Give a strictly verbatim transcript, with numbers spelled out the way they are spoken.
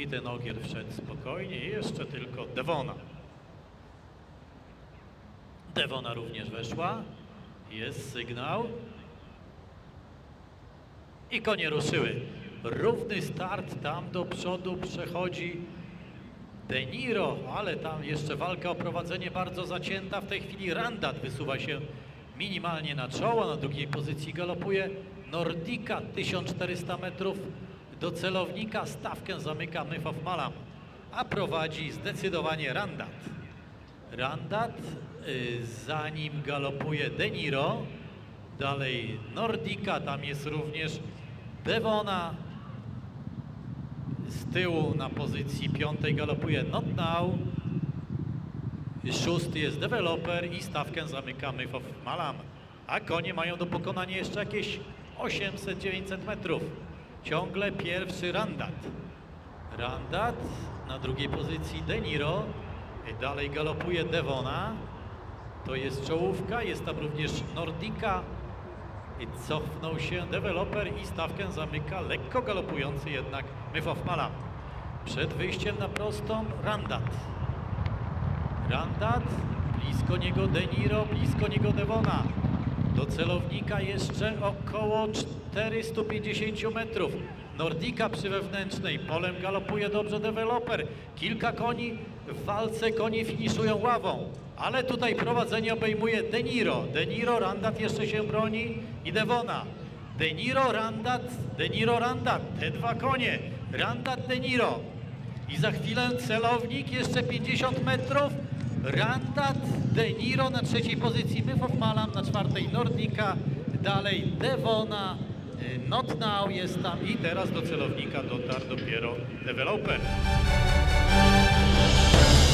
Peter Nogier wszedł spokojnie i jeszcze tylko Devona. Devona również weszła. Jest sygnał. I konie ruszyły. Równy start, tam do przodu przechodzi De Niro, ale tam jeszcze walka o prowadzenie bardzo zacięta. W tej chwili Randat wysuwa się minimalnie na czoło, na drugiej pozycji galopuje Nordica, tysiąc czterysta metrów do celownika, stawkę zamyka Myth of Mallam, a prowadzi zdecydowanie Randat. Randat, y, za nim galopuje De Niro, dalej Nordica, tam jest również Devona, z tyłu na pozycji piątej galopuje Not Now, szósty jest Developer i stawkę zamyka Myth of Mallam, a konie mają do pokonania jeszcze jakieś osiemset dziewięćset metrów. Ciągle pierwszy Randat. Randat, na drugiej pozycji De Niro, dalej galopuje Devona, to jest czołówka, jest tam również Nordica, i cofnął się Developer i stawkę zamyka lekko galopujący jednak Myth of Mallam. Przed wyjściem na prostą Randat. Randat, blisko niego De Niro, blisko niego Devona. Do celownika jeszcze około czterysta pięćdziesiąt metrów. Nordica przy wewnętrznej, polem galopuje dobrze Developer. Kilka koni w walce, konie finiszują ławą. Ale tutaj prowadzenie obejmuje De Niro. De Niro, Randat jeszcze się broni i Devona. De Niro, Randat, De Niro, Randat. Te dwa konie. Randat, De Niro. I za chwilę celownik, jeszcze pięćdziesiąt metrów. Randat, De Niro na trzeciej pozycji, Myth of Mallam na czwartej Nordica. Dalej Devona, Not Now jest tam i teraz do celownika dotarł dopiero Developer.